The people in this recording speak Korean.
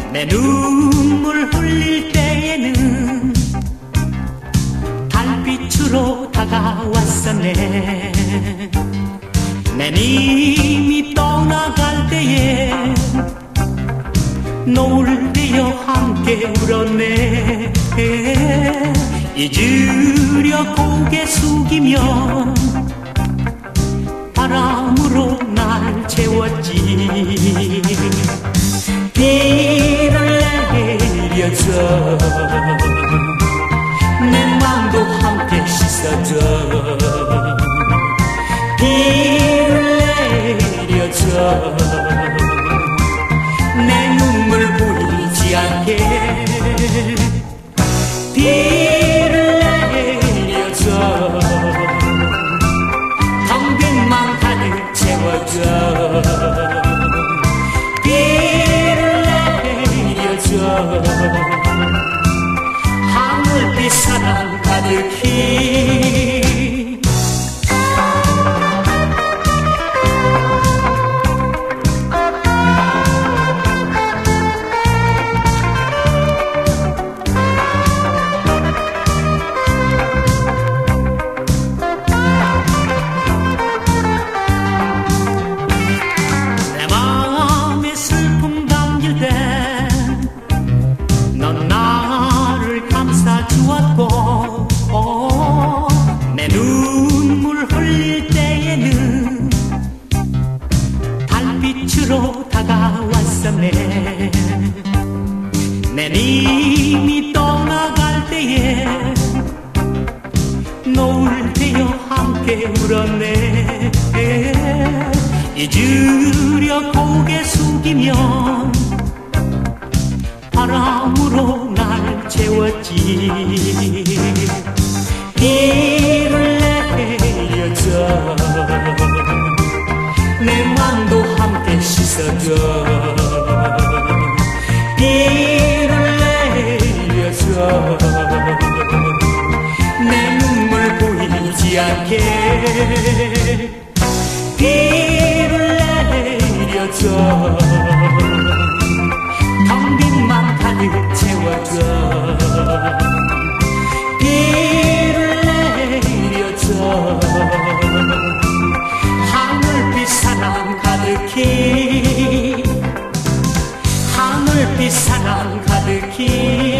내 눈물 흘릴 때에는 달빛으로 다가왔었네. 내 님이 떠나갈 때에 노을 되어 함께 울었네. 잊으려 고개 숙이면 바람으로 날 채웠지. 비를 내려줘 내 맘도 함께 씻어줘. 비를 내려줘 내 눈물 보이지 않게. 비를 내려줘 텅 빈 맘 가득 채워줘. 비를 내려줘 하늘빛 사랑 가득히. 내 눈물 흘릴 때에는 달빛으로 다가왔었네. 내 님이 떠나갈 때에 노을 되어 함께 울었네. 잊으려 고개 숙이면 바람으로 날 채웠지. 비를 내려줘 내 맘도 함께 씻어줘. 비를 내려줘 내 눈물 보이지 않게. 비를 내려줘 텅 빈 맘 가득 채워줘. 비를 내려줘 하늘빛 사랑 가득히. 하늘빛 사랑 가득히.